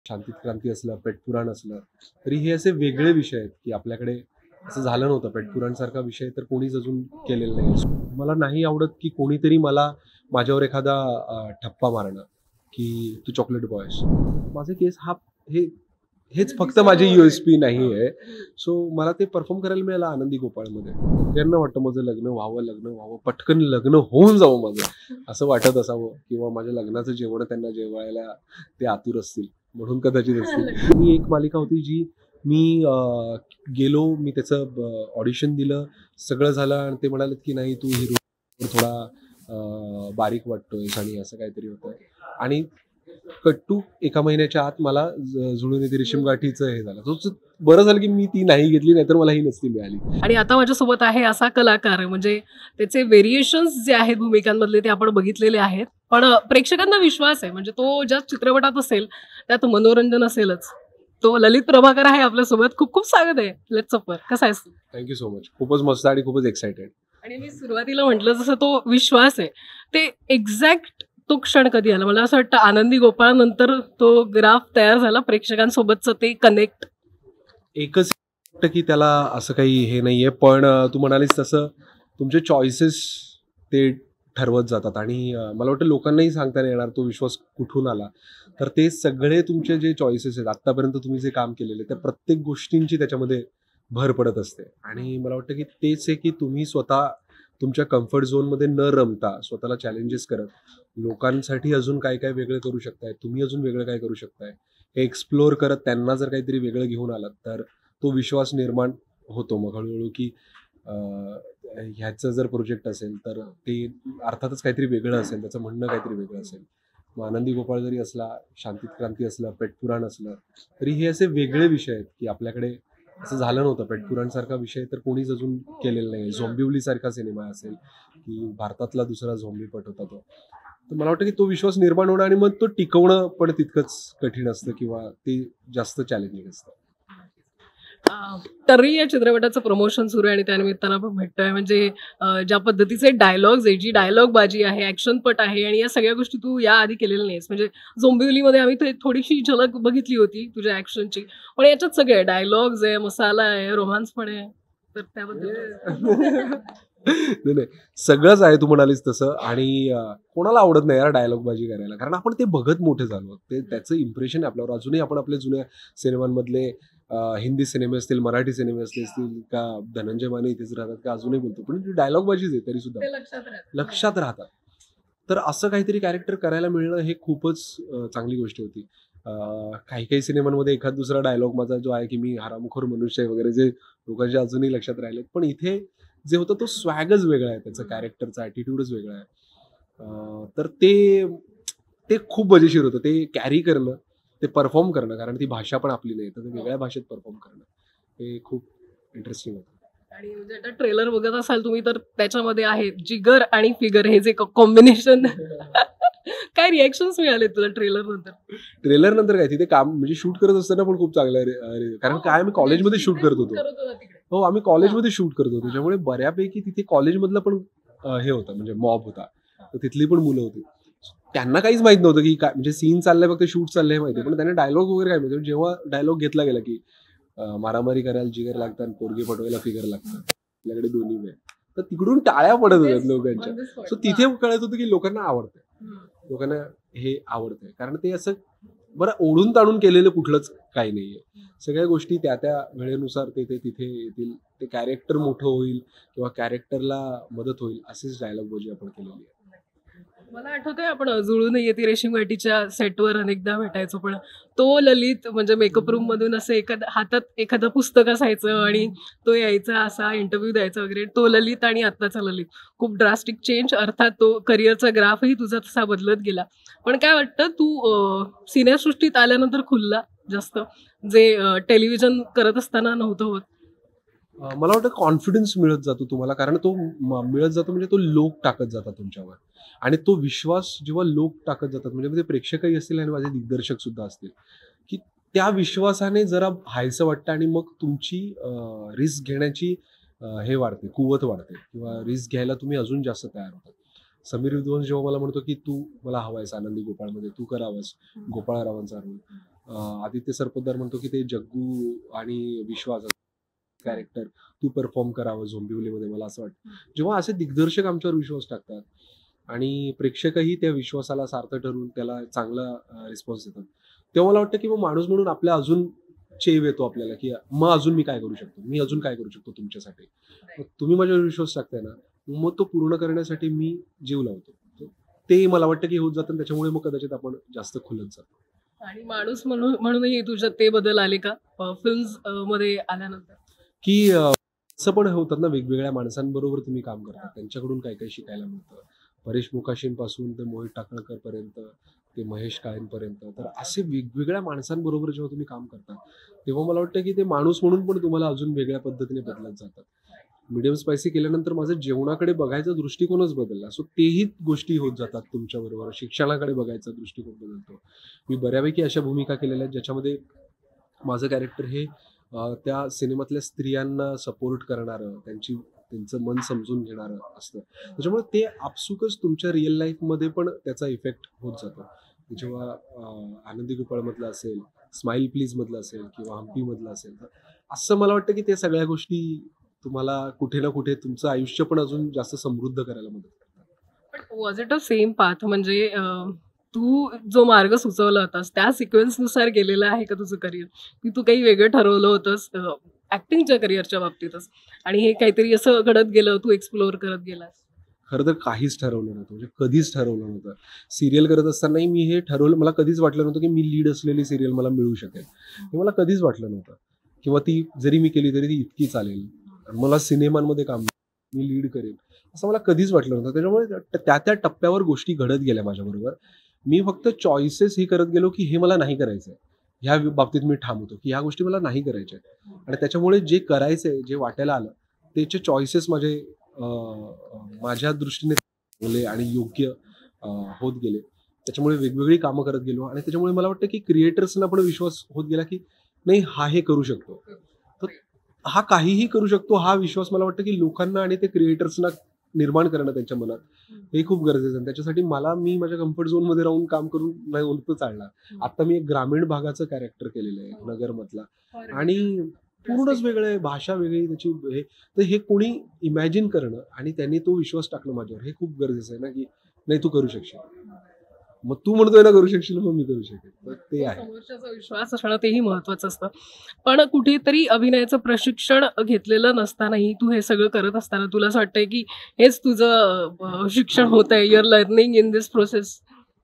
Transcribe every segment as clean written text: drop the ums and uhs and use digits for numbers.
शांतीत क्रांती असलं, पेटपुराण असलं, तरी हे असे वेगळे विषय आहेत, की आपल्याकडे असं झालं नव्हतं. पेटपुराणसारखा विषय तर कोणीच अजून केलेला नाही. मला नाही आवडत, की कोणीतरी मला माझ्यावर एखादा ठप्पा मारणं, की तू चॉकलेट बॉय आहेस. माझे केस हे हेच फक्त माझी USP नाही आहे. सो मला ते परफॉर्म करायला मिळालं आनंदी गोपाळमध्ये. सगळ्यांना वाटतं माझं लग्न व्हावं, पटकन लग्न होऊन जावं माझं, असं वाटत असावं किंवा माझ्या लग्नाचं जेवण त्यांना जेवायला ते आतुर असतील. म्हणून कदाचित असतील. मी एक मालिका होती जी मी गेलो, मी त्याचं ऑडिशन दिलं, सगळं झालं आणि ते म्हणाले की नाही तू हिरो थोडा बारीक वाटतोयस आणि असं काहीतरी होतं. आणि कट्टू एका महिन्याच्या आत मला जुळून येते रेशीम गाठीचं हे झालं. बरं झालं की मी ती नाही घेतली, नाहीतर मला ही नसती मिळाली. आणि आता माझ्यासोबत आहे असा कलाकार, म्हणजे त्याचे व्हेरिएशन्स जे आहेत भूमिकांमधले ते आपण बघितलेले आहेत, पण प्रेक्षकांना विश्वास आहे, म्हणजे तो ज्या चित्रपटात असेल त्यात मनोरंजन असेलच. तो ललित प्रभाकर आहे आपल्यासोबत. खूप खूप स्वागत आहे लेट्स सफर. कसा आहेस? Thank you so much. खूपच मस्त आणि खूपच एक्सायटेड. आणि मी सुरुवातीला म्हटलं जसं तो विश्वास आहे, ते एक्झॅक्ट तो क्षण कधी आला? मला असं वाटतं आनंदी गोपाळ नंतर तो ग्राफ तयार झाला, प्रेक्षकांसोबतचं ते कनेक्ट. एकच वाटतं की त्याला असं काही हे नाहीये, पण तू म्हणालीस तसं तुमचे चॉईसेस ते ठरवत जातात आणि मला वाटतं लोकांनाही सांगता नाही येणार तो विश्वास कुठून आला. तर ते सगळे तुमचे जे चॉईसेस आहेत आत्तापर्यंत तुम्ही जे काम केलेले त्या प्रत्येक गोष्टींची त्याच्यामध्ये भर पडत असते. आणि मला वाटतं की तेच आहे की तुम्ही स्वतः तुमच्या कम्फर्ट झोनमध्ये न रमता स्वतःला चॅलेंजेस करत लोकांसाठी अजून काय काय वेगळं करू शकताय, तुम्ही अजून वेगळं काय करू शकताय हे एक्सप्लोअर करत त्यांना जर काहीतरी वेगळं घेऊन आलात तर तो विश्वास निर्माण होतो मग हळूहळू की ह्याचं जर प्रोजेक्ट असेल तर ते अर्थातच काहीतरी वेगळं असेल, त्याचं म्हणणं काहीतरी वेगळं असेल. मग आनंदी गोपाळ जरी असला, शांतीत क्रांती असलं, पेटपुराण असलं, तरी हे असे वेगळे विषय आहेत की आपल्याकडे असं झालं नव्हतं. पेटपुराणसारखा विषय तर कोणीच अजून केलेला नाही. झॉम्बिवली सारखा सिनेमा असेल की भारतातला दुसरा झॉम्बीपट होता तो. तर मला वाटतं की तो विश्वास निर्माण होणं आणि मग तो टिकवणं पण तितकंच कठीण असतं किंवा ते जास्त चॅलेंजिंग असतं. तरी या चित्रपटाचं प्रमोशन सुरू आहे आणि त्यानिमित्तानं आपण भेटतोय, म्हणजे ज्या पद्धतीचे डायलॉग्स आहे, जी डायलॉग बाजी आहे, ऍक्शनपट आहे, आणि या सगळ्या गोष्टी तू याआधी केलेल्या नाहीस. म्हणजे झोंबिवलीमध्ये आम्ही थोडीशी झलक बघितली होती तुझ्या ऍक्शनची, पण याच्यात सगळे डायलॉग्स आहे, मसाला आहे, रोमांस पण आहे. तर त्याबद्दल नाही नाही, सगळंच आहे तू म्हणालीस तसं. आणि कोणाला आवडत नाही यार डायलॉगबाजी करायला, कारण आपण ते बघत मोठे झालो. ते त्याचं इम्प्रेशन आहे आपल्यावर अजूनही. आपण आपल्या जुन्या सिनेमांमधले हिंदी सिनेमे असतील, मराठी सिनेमे असतील का धनंजय माने इथेच राहतात का अजूनही बोलतो, पण डायलॉगबाजीच आहे तरी सुद्धा लक्षात राहतात. तर असं काहीतरी कॅरेक्टर करायला मिळणं हे खूपच चांगली गोष्ट होती. काही काही सिनेमांमध्ये एखाद दुसरा डायलॉग माझा जो आहे की मी हरामखोर मनुष्य आहे वगैरे, जे लोकांच्या अजूनही लक्षात राहिलेत, पण इथे जे होतं तो स्वॅगच वेगळा आहे, त्याचं कॅरेक्टरचा ॲटिट्यूडच वेगळा आहे. तर ते ते खूप मजेशीर होतं ते कॅरी करणं, ते परफॉर्म करणं, कारण ती भाषा पण आपली नाही, तर ते वेगळ्या भाषेत परफॉर्म करणं हे खूप इंटरेस्टिंग होतं. आणि म्हणजे आता ट्रेलर बघत असाल तुम्ही तर त्याच्यामध्ये आहे जिगर आणि फिगर हे जे कॉम्बिनेशन. काय रिएक्शन्स मिळाले तुला ट्रेलर नंतर? ट्रेलर नंतर काय, तिथे काम म्हणजे शूट करत असताना पण खूप चांगलं आहे. कारण काय आम्ही कॉलेजमध्ये शूट करत होतो. हो, आम्ही कॉलेजमध्ये शूट करत होतो, त्याच्यामुळे बऱ्यापैकी तिथे कॉलेजमधला पण हे होता, म्हणजे मॉब होता, तर तिथली पण मुलं होती. त्यांना काहीच माहित नव्हतं की काय, म्हणजे सीन चाललंय फक्त शूट चाललंय माहिती, पण त्यांना डायलॉग वगैरे काय माहिती. जेव्हा डायलॉग घेतला गेला की मारामारी करायला जिगर लागतात, पोरगी पटवायला फिगर लागतात, आपल्याकडे दोन्ही वेळ, तर तिकडून टाळ्या पडत होत्या लोकांच्या. सो तिथे कळत होतं की लोकांना आवडतंय, लोकांना हे आवडतंय, कारण ते असं बरं ओढून ताणून केलेलं कुठलंच काही नाहीये. सगळ्या गोष्टी त्या त्या वेळेनुसार ते तिथे येतील, ते कॅरेक्टर मोठं होईल किंवा कॅरेक्टरला मदत होईल, असेच डायलॉग बाजी आपण केलेली आहे. मला आठवतंय आपण जुळून येते रेशीम गाठीच्या सेटवर अनेकदा भेटायचो, पण तो ललित म्हणजे मेकअप रूम मधून असं हातात एखादं पुस्तक असायचं आणि तो यायचा, असा इंटरव्ह्यू द्यायचा वगैरे. तो ललित आणि आत्ताचा ललित खूप ड्रास्टिक चेंज. अर्थात तो करिअरचा ग्राफही तुझा तसा बदलत गेला. पण काय वाटतं, तू सिनेसृष्टीत आल्यानंतर खुलला जास्त, जे टेलिव्हिजन करत असताना नव्हतं होत? मला वाटतं कॉन्फिडन्स मिळत जातो तुम्हाला, कारण तो मिळत जातो, म्हणजे तो लोक टाकत जातात तुमच्यावर. आणि तो विश्वास जेव्हा लोक टाकत जातात, म्हणजे ते प्रेक्षकही असतील आणि माझे दिग्दर्शक सुद्धा असतील, की त्या विश्वासाने जरा व्हायचं वाटतं आणि मग तुमची रिस्क घेण्याची हे वाढते, कुवत वाढते किंवा रिस्क घ्यायला तुम्ही अजून जास्त तयार होतात. समीर विद्वंस जेव्हा मला म्हणतो की तू मला हवायस आनंदी गोपाळमध्ये, तू करावंस गोपाळरावांचा रोल, आदित्य सरपोतदार म्हणतो की ते जग्गू आणि विश्वास कॅरेक्टर तू परफॉर्म करावं झोंबिवलीमध्ये. मला असं वाटतं जेव्हा असे दिग्दर्शक आमच्यावर विश्वास टाकतात आणि प्रेक्षकही त्या विश्वासाला सार्थ ठरवून त्याला चांगला रिस्पॉन्स देतात, तेव्हा मला वाटतं की मग माणूस म्हणून आपल्या अजून चेव येतो आपल्याला, की मग अजून मी काय करू शकतो, मी अजून काय करू शकतो तुमच्यासाठी. मग तुम्ही माझ्यावर विश्वास टाकताय ना, मग तो पूर्ण करण्यासाठी मी जीव लावतो. ते मला वाटतं की होत जातं, त्याच्यामुळे मग कदाचित आपण जास्त खुलत जातो. आणि माणूस म्हणूनही तुझ्यात ते बदल आले का फिल्म्स मध्ये आल्यानंतर? की असं पण होतात ना, वेगवेगळ्या माणसांबरोबर तुम्ही काम करता, त्यांच्याकडून काय काय शिकायला मिळतं. परेश मुकाशींपासून ते मोहित टाकळकर पर्यंत, ते महेश काळेंपर्यंत. तर असे वेगवेगळ्या माणसांबरोबर जेव्हा तुम्ही काम करता, तेव्हा मला वाटतं की ते माणूस म्हणून पण तुम्हाला अजून वेगळ्या पद्धतीने बदलत जातात. मीडियम स्पायसी केल्यानंतर माझं जेवणाकडे बघायचा दृष्टिकोनच बदलला. सो तेही गोष्टी होत जातात तुमच्याबरोबर. शिक्षणाकडे बघायचा दृष्टिकोन बदलतो. मी बऱ्यापैकी अशा भूमिका केलेल्या आहेत ज्याच्यामध्ये माझं कॅरेक्टर हे त्या सिनेमातल्या स्त्रियांना सपोर्ट करणारं, त्यांचं मन समजून घेणारं असतं. त्याच्यामुळे ते आपसुकच तुमच्या रिअल लाईफमध्ये पण त्याचा इफेक्ट होत जातो. जेव्हा आनंदी गोपाळमधलं असेल, स्माईल प्लीजमधलं असेल किंवा हम्पीमधलं असेल, तर असं मला वाटतं की ते सगळ्या गोष्टी तुम्हाला कुठे ना कुठे तुमचं आयुष्य पण अजून जास्त समृद्ध करायला मदत करतात. पण was it a same path म्हणजे तू जो मार्ग सुचवला होतास त्या सिक्वेन्सनुसार गेलेलं आहे का तुझं करिअर, की तू काही वेगळं ठरवलं होतंस ऍक्टिंगच्या करिअरच्या बाबतीतच आणि हे काहीतरी असं घडत गेलं, तू एक्सप्लोअर करत गेलास? खरं तर काहीच ठरवलं नव्हतं, म्हणजे कधीच ठरवलं नव्हतं. सिरियल करत असतानाही मी हे ठरवलं, मला कधीच वाटलं नव्हतं की मी लीड असलेली सिरियल मला मिळू शकेल. हे मला कधीच वाटलं नव्हतं. किंवा ती जरी मी केली तरी ती इतकी चालेल. मला सिनेमांमध्ये काम मी लीड करेन असं मला कधीच वाटलं नव्हतं. त्याच्यामुळे त्या त्या टप्प्यावर गोष्टी घडत गेल्या माझ्याबरोबर. मी फक्त चॉईसेस ही करत गेलो की हे मला नाही करायचंय. ह्या बाबतीत मी ठाम होतो की ह्या गोष्टी मला नाही करायच्या आणि त्याच्यामुळे जे करायचंय, जे वाटायला आलं, त्याचे चॉईसेस माझे माझ्या दृष्टीने चांगले आणि योग्य होत गेले. त्याच्यामुळे वेगवेगळी कामं करत गेलो आणि त्याच्यामुळे मला वाटतं की क्रिएटर्सना पण विश्वास होत गेला की नाही, हा हे करू शकतो. तर हा काहीही करू शकतो हा विश्वास मला वाटतं की लोकांना आणि ते क्रिएटर्सना निर्माण करणं त्यांच्या मनात हे खूप गरजेचं आहे. त्याच्यासाठी मी माझ्या कम्फर्ट झोनमध्ये राहून काम करून नाही उलटं चालणार. आता मी एक ग्रामीण भागाचं कॅरेक्टर केलेलं आहे नगरमधला आणि पूर्णच वेगळं आहे, भाषा वेगळी त्याची हे. तर हे कोणी इमॅजिन करणं आणि त्यांनी तो विश्वास टाकणं माझ्यावर हे खूप गरजेचं आहे ना, की नाही तू करू शकशील. मग तू म्हणतोय ना करू शकशील, मग मी करू शकेल. तर ते आहे. समोरच्याचा विश्वास असणं तेही महत्वाचं असतं. पण कुठेतरी अभिनयाचं प्रशिक्षण घेतलेलं नसतानाही तू हे सगळं करत असताना तुला असं वाटतंय की हेच तुझं शिक्षण होत आहे, your learning in this process?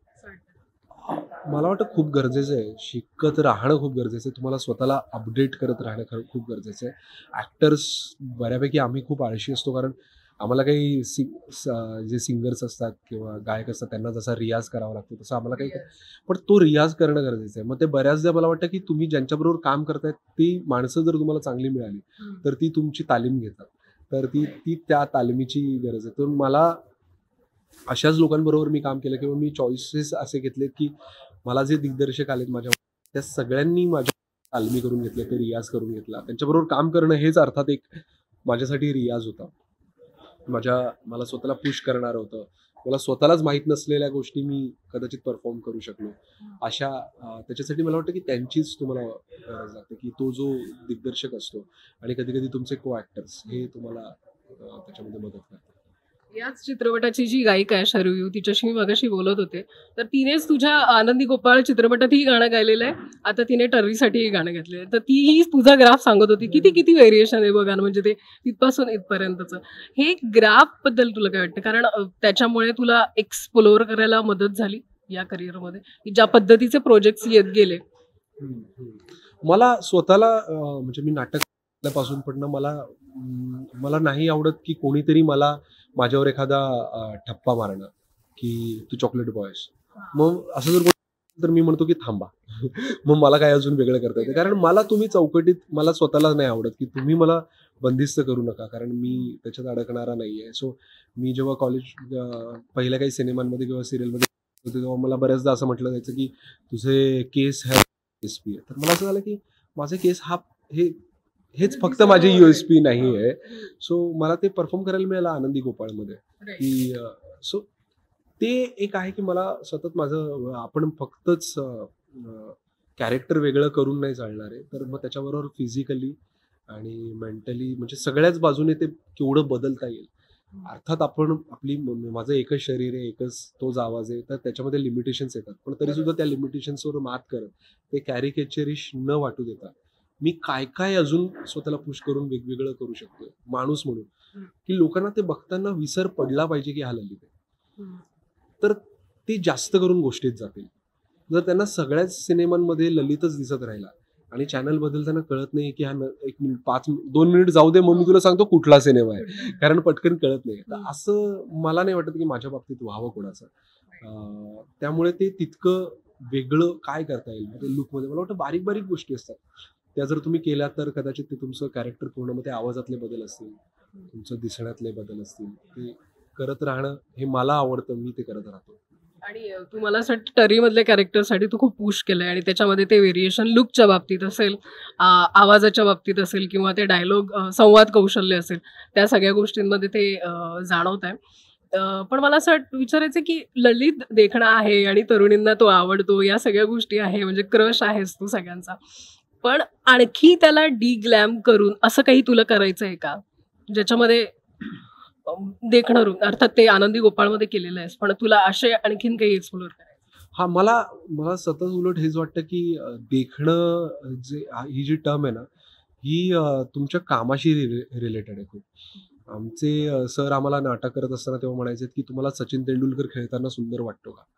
मला वाटतं खूप गरजेचं आहे. शिकत राहणं खूप गरजेचं आहे. तुम्हाला स्वतःला अपडेट करत राहणं खरं खूप गरजेचं आहे. ॲक्टर्स बऱ्यापैकी आम्ही खूप आळशी असतो, कारण आम्हाला काही जे सिंगर्स असतात किंवा गायक असतात त्यांना जसा रियाज करावा लागतो तसं आम्हाला काही, पण तो रियाज करणं गरजेचं आहे. मग ते बऱ्याचदा मला वाटतं की तुम्ही ज्यांच्याबरोबर काम करतायत ती माणसं जर तुम्हाला चांगली मिळाली तर ती तुमची तालीम घेतात. तर ती ती त्या तालमीची गरज आहे. तर मला अशाच लोकांबरोबर मी काम केलं किंवा मी चॉईसेस असे घेतलेत की मला जे दिग्दर्शक आलेत माझ्या, त्या सगळ्यांनी माझ्या तालमी करून घेतल्या, ते रियाज करून घेतला. त्यांच्याबरोबर काम करणं हेच अर्थात एक माझ्यासाठी रियाज होता. मला स्वतःला पुश करणारं होतं. मला स्वतःलाच माहीत नसलेल्या गोष्टी मी कदाचित परफॉर्म करू शकलो. त्याच्यासाठी मला वाटतं की त्यांचीच तुम्हाला गरज लागते, की तो जो दिग्दर्शक असतो आणि कधी-कधी तुमचे को ॲक्टर्स हे तुम्हाला त्याच्यामध्ये मदत करतात. याच चित्रपटाची जी गायिका आहे शरयू, तिच्याशी मी मगाशी बोलत होते, तर तिनेच तुझ्या आनंदी गोपाळ चित्रपटातही गाणं गायलेलं आहे. आता तिने टर्रीसाठीही गाणं घेतलेलं आहे. तर तीही तुझा ग्राफ सांगत होती. किती किती व्हेरिएशन आहे बघा ना, म्हणजे ते तिथपासून इथपर्यंतचं. हे ग्राफ बद्दल तुला काय वाटतं? कारण त्याच्यामुळे तुला एक्सप्लोअर करायला मदत झाली या करिअरमध्ये, की ज्या पद्धतीचे प्रोजेक्ट्स येत गेले? मला स्वतःला म्हणजे मी नाटक पासून पण ना मला नाही आवडत की कोणीतरी माझ्यावर एखादा ठप्पा मारणं की तू चॉकलेट बॉय आहेस. मग असं जर तर मी म्हणतो की थांबा. मग मला काय अजून वेगळं करता येतं, कारण मला तुम्ही चौकटीत मला स्वतःला नाही आवडत की तुम्ही मला बंदिस्त करू नका, कारण मी त्याच्यात अडकणारा नाहीये. सो मी जेव्हा पहिल्या काही सिनेमांमध्ये किंवा सिरियलमध्ये होते तेव्हा मला बऱ्याचदा असं म्हटलं जायचं की तुझे केस USP आहे. तर मला असं झालं की माझे केस हेच फक्त माझी USP नाही आहे. सो मला ते परफॉर्म करायला मिळालं आनंदी गोपाळमध्ये की सो ते एक आहे की मला सतत माझं आपण फक्तच कॅरेक्टर वेगळं करून नाही चालणार आहे, तर मग त्याच्याबरोबर फिजिकली आणि मेंटली म्हणजे सगळ्याच बाजूने ते केवढं बदलता येईल. अर्थात आपण माझं एकच शरीर आहे, एकच तोच आवाज आहे, तर त्याच्यामध्ये लिमिटेशन्स येतात. पण तरी सुद्धा त्या लिमिटेशन्सवर मात करत ते कॅरिकेचरिश न वाटू देता मी काय काय अजून स्वतःला पुश करून वेगवेगळं करू शकतो माणूस म्हणून, की लोकांना ते बघताना विसर पडला पाहिजे की हा ललित आहे. तर ते जास्त करून गोष्टीत जातील. जर त्यांना सगळ्याच सिनेमांमध्ये ललितच दिसत राहिला आणि चॅनल बदलताना कळत नाही की हा 1 मिनिट 2 मिनिट जाऊ दे, मग मी तुला सांगतो कुठला सिनेमा आहे, कारण पटकन कळत नाही. तर असं मला नाही वाटत की माझ्या बाबतीत व्हावं कोणाचं. त्यामुळे ते तितकं वेगळं काय करता येईल म्हणजे लुकमध्ये मला वाटतं बारीक बारीक गोष्टी असतात त्या जर तुम्ही केल्या तर कदाचित ते तुमचं कॅरेक्टर पूर्ण मग ते आवाजातले बदल असतील, तुमचं दिसण्यातले बदल असतील, ते करत राहणं हे मला आवडतं, मी ते करत राहतो. आणि तुम्हाला असं वाटतं टरीमधल्या कॅरेक्टरसाठी तू खूप पुश केलंय आणि त्याच्यामध्ये ते व्हेरिएशन लुकच्या बाबतीत असेल, आवाजाच्या बाबतीत असेल किंवा ते डायलॉग संवाद कौशल्य असेल, त्या सगळ्या गोष्टींमध्ये ते जाणवत आहे. पण मला असं विचारायचं की ललित देखणं आहे आणि तरुणींना तो आवडतो, या सगळ्या गोष्टी आहे, म्हणजे क्रश आहेस तू सगळ्यांचा. पण आणखी त्याला डिग्लॅम करून असं काही तुला करायचं आहे का, ज्याच्यामध्ये देखणं रूप अर्थात ते आनंदी गोपाळमध्ये केलेलं आहेस, पण तुला असे आणखीन काही एक्सप्लोर करायचं? हा मला मला सतत उलट हेच वाटतं की देखणं ही जी टर्म आहे ना, ही तुमच्या कामाशी रिलेटेड आहे खूप. आमचे सर आम्हाला नाटक करत असताना तेव्हा म्हणायचे की तुम्हाला सचिन तेंडुलकर खेळताना सुंदर वाटतो का?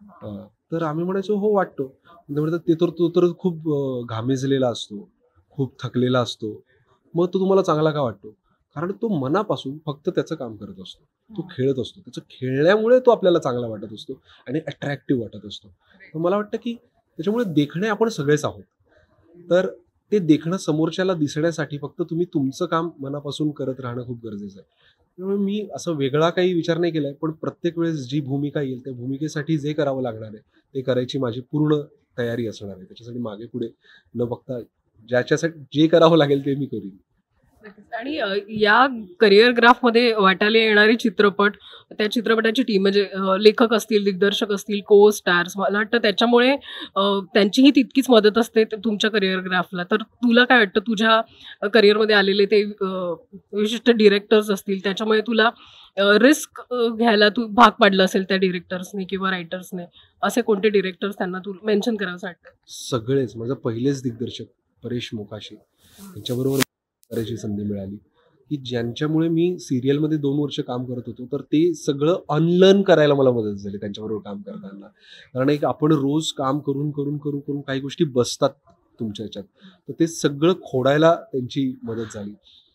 तर आम्ही म्हणायचो हो वाटतो. ते म्हणतात ते तर तो तर खूप घामेजलेला असतो, खूप थकलेला असतो, मग तो तुम्हाला चांगला का वाटतो? कारण तो मनापासून फक्त त्याचं काम करत असतो, तो खेळत असतो, त्याचं खेळण्यामुळे तो आपल्याला चांगला वाटत असतो आणि अट्रॅक्टिव्ह वाटत असतो. तर मला वाटतं की त्याच्यामुळे देखणे आपण सगळेच आहोत. तर ते देखणं समोरच्याला दिसण्यासाठी फक्त तुम्ही तुमचं काम मनापासून करत राहणं खूप गरजेचं आहे. त्यामुळे मी असं वेगळा काही विचार नाही केलाय, पण प्रत्येक वेळेस जी भूमिका येईल त्या भूमिकेसाठी जे करावं लागणार आहे ते करायची माझी पूर्ण तयारी असणार आहे. त्याच्यासाठी मागे पुढे न बघता ज्याच्यासाठी जे करावं लागेल ते मी करीन. आणि या करिअर ग्राफमध्ये वाटायला येणारे चित्रपट, त्या चित्रपटाची टीम म्हणजे लेखक असतील, दिग्दर्शक असतील, को स्टार्स, मला वाटतं त्याच्यामुळे त्यांचीही तितकीच मदत असते तुमच्या करिअर ग्राफला. तर तुला काय वाटतं, तुझ्या करिअरमध्ये आलेले ते विशिष्ट डिरेक्टर्स असतील, त्याच्यामुळे तुला रिस्क घ्यायला तू भाग पाडलं असेल त्या डिरेक्टर्सने किंवा रायटर्सने, असे कोणते डिरेक्टर्स त्यांना तू मेन्शन करावंसं वाटतं? सगळेच. माझं पहिलेच दिग्दर्शक परेश मोकाशी यांच्याबरोबर करायची संधी मिळाली, की ज्यांच्यामुळे मी सिरियलमध्ये 2 वर्ष काम करत होतो, तर ते सगळं अनलर्न करायला मला मदत झाली त्यांच्याबरोबर काम करताना. कारण एक आपण रोज काम करून काही गोष्टी बसतात तुमच्या ह्याच्यात, तर ते सगळं खोडायला त्यांची मदत झाली.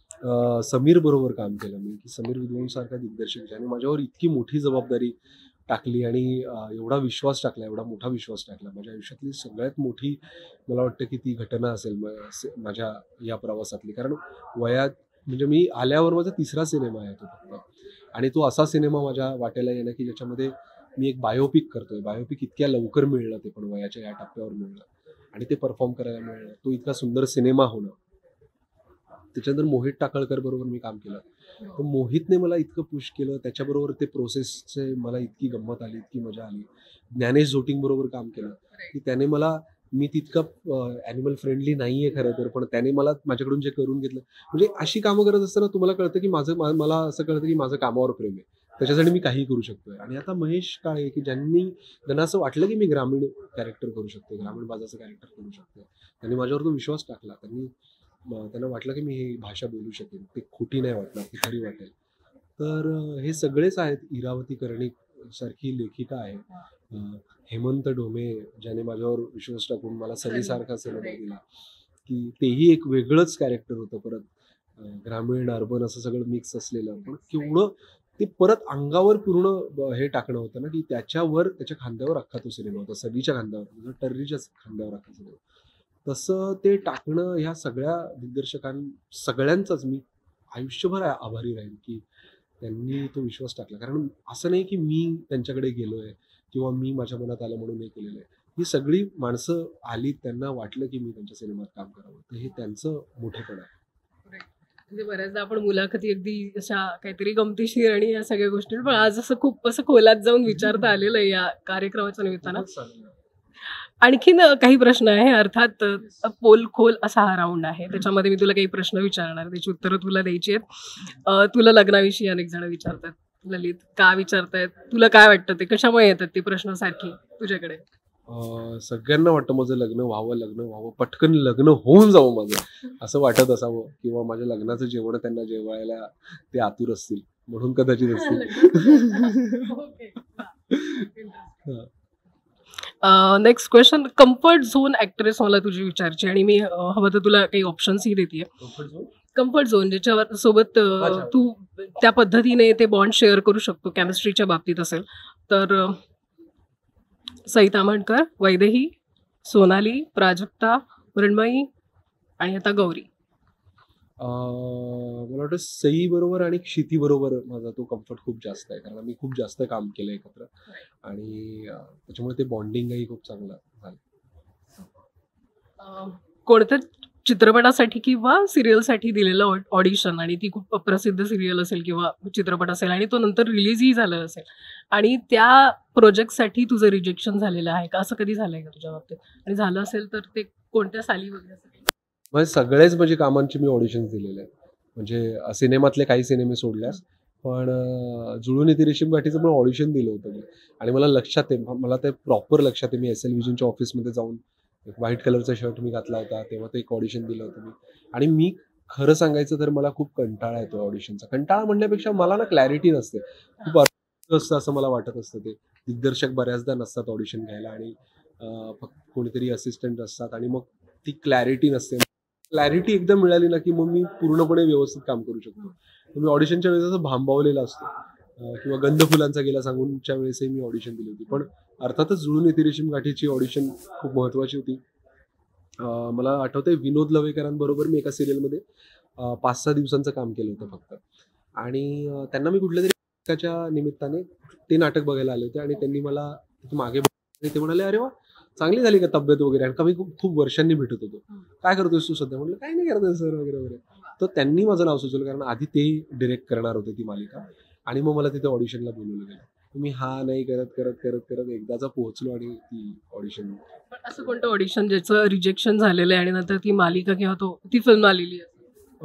समीर बरोबर काम केलं मी, की समीर विद्वांसारखा दिग्दर्शक ज्याने माझ्यावर इतकी मोठी जबाबदारी टाकली आणि एवढा विश्वास टाकला, एवढा मोठा विश्वास टाकला. माझ्या आयुष्यातली सगळ्यात मोठी मला वाटतं की ती घटना असेल माझ्या या प्रवासातली. कारण वयात म्हणजे मी आल्यावर माझा 3रा सिनेमा आहे तो फक्त, आणि तो असा सिनेमा माझ्या वाट्याला येणं की ज्याच्यामध्ये मी एक बायोपिक करतोय. बायोपिक इतक्या लवकर मिळलं, ते पण वयाच्या या टप्प्यावर मिळलं आणि ते परफॉर्म करायला मिळलं. तो इतका सुंदर सिनेमा होणं. त्याच्यानंतर मोहित टाकळकर बरोबर मी काम केलं. तर मोहितने मला इतकं पुश केलं, त्याच्याबरोबर ते प्रोसेसचे मला इतकी गंमत आली, इतकी मजा आली. ज्ञानेश जोटिंग बरोबर काम केलं, की त्याने मला, मी तितकं ॲनिमल फ्रेंडली नाहीये खरं तर, पण त्याने मला माझ्याकडून जे करून घेतलं, म्हणजे अशी कामं करत असताना तुम्हाला कळतं की मला असं कळतं की माझं कामावर प्रेम आहे. त्याच्यासाठी मी काही करू शकतोय. आणि आता महेश काळे, की त्यांना असं वाटलं की मी ग्रामीण कॅरेक्टर करू शकतो, ग्रामीण बाजाचं कॅरेक्टर करू शकतो. त्यांनी माझ्यावर तो विश्वास टाकला. त्यांना वाटलं की मी ही भाषा बोलू शकेन, ते खोटी नाही वाटणार, ती खरी वाटेल. तर हे सगळेच आहेत. इरावती कर्णिक सारखी लेखिका आहे, हेमंत डोमे ज्याने माझ्यावर विश्वास टाकून मला सलीसारखा सिनेमा दिला, की तेही एक वेगळंच कॅरेक्टर होतं. परत ग्रामीण अर्बन असं सगळं मिक्स असलेलं, पण केवढं ते परत अंगावर पूर्ण हे टाकणं होतं ना, की त्याच्या खांद्यावर अख्खा तो सिनेमा होता, सलीच्या खांद्यावर, टर्रीच्याच खांद्यावर अख्खा सिनेमा. तसं ते टाकणं, ह्या सगळ्या सगळ्यांचाच मी आयुष्यभर आभारी राहीन, की त्यांनी तो विश्वास टाकला. कारण असं नाही की मी त्यांच्याकडे गेलोय किंवा मी माझ्या मनात आलं म्हणून हे केलेलं आहे. ही सगळी माणसं आली, त्यांना वाटलं की मी त्यांच्या सिनेमात काम करावं, तर हे त्यांचं मोठेपण आहे. म्हणजे बऱ्याचदा आपण मुलाखती अगदी अशा काहीतरी गमतीशीर आणि या सगळ्या गोष्टी, पण आज असं खूप असं खोलात जाऊन विचारता आलेलं आहे या कार्यक्रमाच्या निमित्तानं. आणखीन काही प्रश्न आहे. अर्थात पोल खोल असा हा राऊंड आहे. त्याच्यामध्ये मी तुला काही प्रश्न विचारणार, त्याची उत्तरं तुला द्यायची आहेत. तुला लग्नाविषयी अनेक जण विचारतात. ललित, का विचारतायत? तुला काय वाटतं ते कशामुळे येतात ते प्रश्न सारखी तुझ्याकडे? सगळ्यांना वाटतं माझं लग्न व्हावं, पटकन लग्न होऊन जावं माझं, असं वाटत असावं, किंवा माझ्या लग्नाचं जेवण त्यांना जेवायला ते आतुर असतील म्हणून कदाचित असतील. Next question. Comfort zone actress मला तुझी विचारची, आणि मी हवं तर तुला काही ऑप्शन्सही देते. कम्फर्ट झोन ज्याच्यावर सोबत तू त्या पद्धतीने ते बॉन्ड शेअर करू शकतो, केमिस्ट्रीच्या बाबतीत असेल तर. सई ताम्हणकर, वैदेही, सोनाली, प्राजक्ता, मृण्मयी आणि आता गौरी. मला वाटतं सई बरोबर आणि क्षिती बरोबर माझा तो कम्फर्ट खूप जास्त आहे, कारण मी खूप जास्त काम केलं एकत्र, आणि त्याच्यामुळे ते बॉन्डिंगही खूप चांगलं झालं. कोणत्या चित्रपटासाठी किंवा सिरियलसाठी दिलेलं ऑडिशन, आणि ती खूप प्रसिद्ध सिरियल असेल किंवा चित्रपट असेल, आणि तो नंतर रिलीजही झालं असेल, आणि त्या प्रोजेक्टसाठी तुझं रिजेक्शन झालेलं आहे का? असं कधी झालंय का तुझ्या बाबतीत? आणि झालं असेल तर ते कोणत्या साली वगैरे? म्हणजे सगळेच म्हणजे कामांची मी ऑडिशन्स दिलेले आहेत, म्हणजे सिनेमातले काही सिनेमे सोडल्यास, पण जुळून येते रेशीम गाठीचं पण ऑडिशन दिलं होतं मी, आणि मला लक्षात आहे, मला ते प्रॉपर लक्षात आहे. मी SL विजनच्या ऑफिसमध्ये जाऊन एक व्हाईट कलरचा शर्ट मी घातला होता, तेव्हा ते एक ऑडिशन दिलं होतं मी. आणि मी खरं सांगायचं तर मला खूप कंटाळा येतो ऑडिशनचा. कंटाळा म्हणण्यापेक्षा मला ना क्लॅरिटी नसते, खूप अर्थ असतं असं मला वाटत असतं. ते दिग्दर्शक बऱ्याचदा नसतात ऑडिशन घ्यायला, आणि फक्त कोणीतरी असिस्टंट असतात, आणि मग ती क्लॅरिटी नसते. क्लॅरिटी एकदा मिळाली ना की मग मी पूर्णपणे व्यवस्थित काम करू शकतो. मी ऑडिशनच्या वेळेस असं भांबावलेला असतो, किंवा गंध फुलांचा गेला सांगूनच्या वेळेसही मी ऑडिशन दिली होती. पण अर्थातच जुळून येते रेशीम गाठीची ऑडिशन खूप महत्त्वाची होती. मला आठवतंय विनोद लवेकरांबरोबर मी एका सिरियलमध्ये 5-6 दिवसांचं काम केलं होतं फक्त, आणि त्यांना मी कुठल्या तरी नाटकाच्या निमित्ताने ते नाटक बघायला आले होते, आणि त्यांनी मला मागे ते म्हणाले, अरे वा, चांगली झाली का तब्येत वगैरे, आणि मी खूप वर्षांनी भेटत होतो, काय करतोयस तू सध्या? म्हटलं काही नाही करतोय सर वगैरे वगैरे. तर त्यांनी माझं नाव सुचवलं, कारण आधी ते डिरेक्ट करणार होते ती मालिका, आणि मग मला तिथे ऑडिशनला बोलवलं गेलं. मी हा नाही करत करत करत करत एकदाचा पोहोचलो, आणि ती ऑडिशन. असं कोणतं ऑडिशन ज्याचं रिजेक्शन झालेलं आहे आणि नंतर ती मालिका किंवा ती फिल्म आलेली आहे?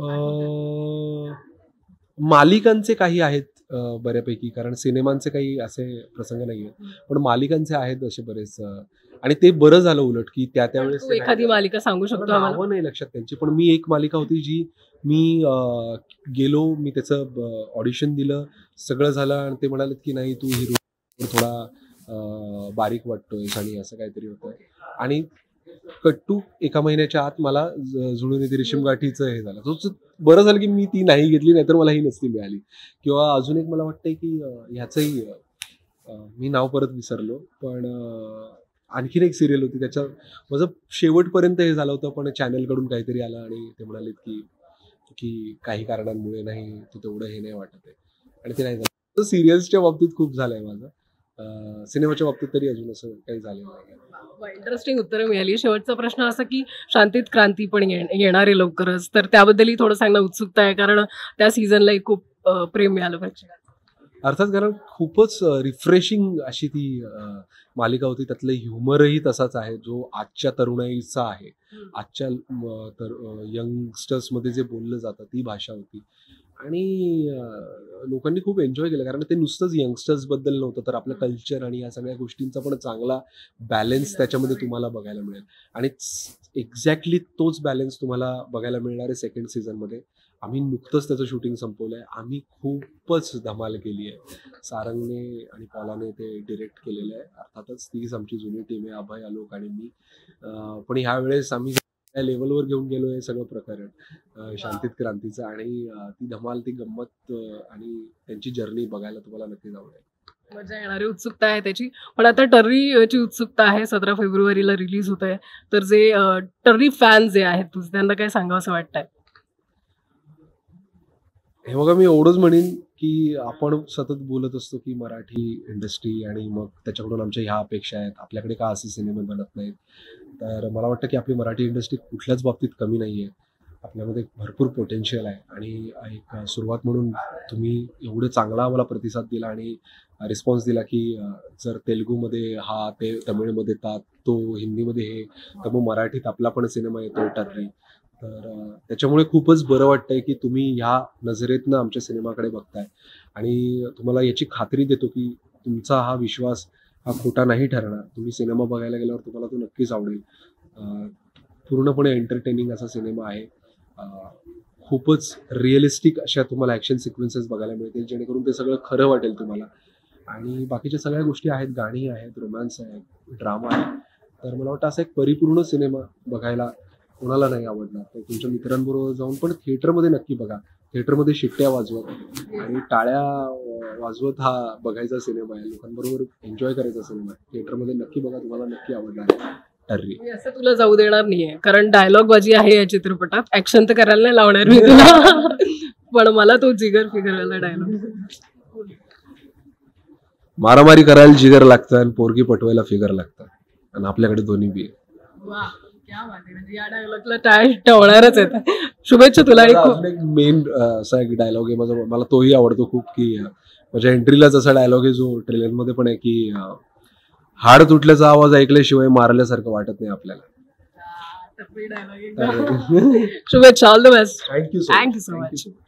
मालिकांचे काही आहेत बऱ्यापैकी, कारण सिनेमांचे काही असे प्रसंग नाही आहेत, पण मालिकांचे आहेत असे बरेच, आणि ते बरं झालं उलट की त्यावेळेस एखादी मालिका सांगू शकतो आम्हाला? नावं नाही लक्षात त्यांची, पण मी एक मालिका होती जी मी गेलो, मी त्याचं ऑडिशन दिलं, सगळं झालं, आणि ते म्हणाले की नाही तू हिरो थोडा बारीक वाटतोयस, आणि असं काहीतरी होतं, आणि कट्टू 1 महिन्याच्या आत मला जुळून येते रेशीम गाठीचं हे झालं. तो बरं झालं की मी ती नाही घेतली, नाहीतर मला ही नसती मिळाली. किंवा अजून एक मला वाटतंय की ह्याचंही मी नाव परत विसरलो, पण आणखीन एक सिरियल होती, त्याच्या माझं शेवटपर्यंत हे झालं होतं, पण चॅनलकडून काहीतरी आलं आणि ते म्हणालेत की काही कारणांमुळे नाही, तू तेवढं हे नाही वाटत आहे, आणि ते नाही झालं. सिरियल्सच्या बाबतीत खूप झालंय माझं, सिनेमाच्या बाबतीत तरी अजून असं काही झालेलं नाही. इंटरेस्टिंग उत्तरं मिळाली. शेवटचा प्रश्न असा की शांतीत क्रांती पण येणार आहे लवकरच, तर त्याबद्दलही थोडं सांगणं उत्सुकता आहे, कारण त्या सीझनलाही खूप प्रेम मिळालं पाहिजे. अर्थात, कारण खूपच रिफ्रेशिंग अशी ती मालिका होती. त्यातलं ह्युमरही तसाच आहे जो आजच्या तरुणाईचा आहे, आजच्या यंगस्टर्समध्ये जे बोललं जातं ती भाषा होती, आणि लोकांनी खूप एन्जॉय केलं, कारण ते नुसतंच यंगस्टर्सबद्दल नव्हतं, तर आपलं कल्चर आणि या सगळ्या गोष्टींचा पण चांगला बॅलन्स त्याच्यामध्ये तुम्हाला बघायला मिळेल, आणि एक्झॅक्टली तोच बॅलन्स तुम्हाला बघायला मिळणार आहे सेकंड सीझनमध्ये. आम्ही नुकतंच त्याचं शूटिंग संपवलंय, आम्ही खूपच धमाल केली आहे. सारंगने आणि पॉलाने ते डिरेक्ट केलेलं आहे. अर्थातच तीच आमची जुनी टीम आहे, अभय, आलोक आणि मी, पण ह्या वेळेस आम्ही त्या लेवलवर घेऊन गेलो आहे सगळं प्रकरण शांतीत क्रांतीचं, आणि ती धमाल, ती गंमत आणि त्यांची जर्नी बघायला तुम्हाला नक्कीच आवडेल. मजा येणारी उत्सुकता आहे त्याची. पण आता टर्रीची उत्सुकता आहे, 17 फेब्रुवारीला रिलीज होत आहे, तर जे टर्री फॅन्स जे आहेत तुझे, त्यांना काय सांगावं असं वाटतंय? हे बघा, मी एवढंच म्हणेन की आपण सतत बोलत असतो की मराठी इंडस्ट्री, आणि मग त्याच्याकडून आमच्या ह्या अपेक्षा आहेत, आपल्याकडे का असे सिनेमे बनत नाहीत. तर मला वाटतं की आपली मराठी इंडस्ट्री कुठल्याच बाबतीत कमी नाही आहे. आपल्यामध्ये भरपूर पोटेन्शियल आहे आणि एक सुरुवात म्हणून तुम्ही एवढं चांगला आम्हाला प्रतिसाद दिला आणि रिस्पॉन्स दिला की जर तेलुगूमध्ये हा ते तमिळमध्ये तो हिंदीमध्ये हे तर मग मराठीत आपला पण सिनेमा येतो टर्री. तर त्याच्यामुळे खूपच बरं वाटतंय की तुम्ही ह्या नजरेतनं आमच्या सिनेमाकडे बघताय आणि तुम्हाला याची खात्री देतो की तुमचा हा विश्वास हा खोटा नाही ठरणार. तुम्ही सिनेमा बघायला गेल्यावर तुम्हाला तो नक्कीच आवडेल. पूर्णपणे एंटरटेनिंग असा सिनेमा आहे. खूपच रिअलिस्टिक अशा तुम्हाला ॲक्शन सिक्वेन्सेस बघायला मिळतील जेणेकरून ते सगळं खरं वाटेल तुम्हाला. आणि बाकीच्या सगळ्या गोष्टी आहेत, गाणी आहेत, रोमॅन्स आहे, ड्रामा आहे. तर मला वाटतं असा एक परिपूर्ण सिनेमा बघायला कोणाला नाही आवडणार. तर तुमच्या मित्रांबरोबर जाऊन पण थिएटरमध्ये नक्की बघा. थिएटरमध्ये शिट्ट्या वाजवत आणि टाळ्या वाजवत हा बघायचा सिनेमा आहे. लोकांबरोबर एन्जॉय करायचा सिनेमा आहे. थिएटरमध्ये नक्की बघा, तुम्हाला नक्की आवडणार आहे टर्री. मी असं तुला जाऊ देणार नाहीये, कारण डायलॉग बाजी आहे या चित्रपटात. ऍक्शन तर करायला नाही लावणार मी तुला, पण मला तो जिगर फिगरवाला डायलॉग. मारामारी करायला जिगर लागतं आणि पोरगी पटवायला फिगर लागतं आणि आपल्याकडे दोन्ही बी आहे. वा, क्या बात आहे. म्हणजे या डायलॉगला टाळ टवणारच आहेत. शुभेच्छा तुला. आणि खूप एक मेन असा एक डायलॉग आहे माझा, मला तोही आवडतो खूप, की माझ्या एंट्रीलाच असा डायलॉग आहे जो ट्रेलरमध्ये पण आहे की हाड तुटल्याचा आवाज ऐकल्याशिवाय मारल्यासारखं वाटत नाही आपल्याला. शुभेच्छा. All the best. Thank you thank you so much.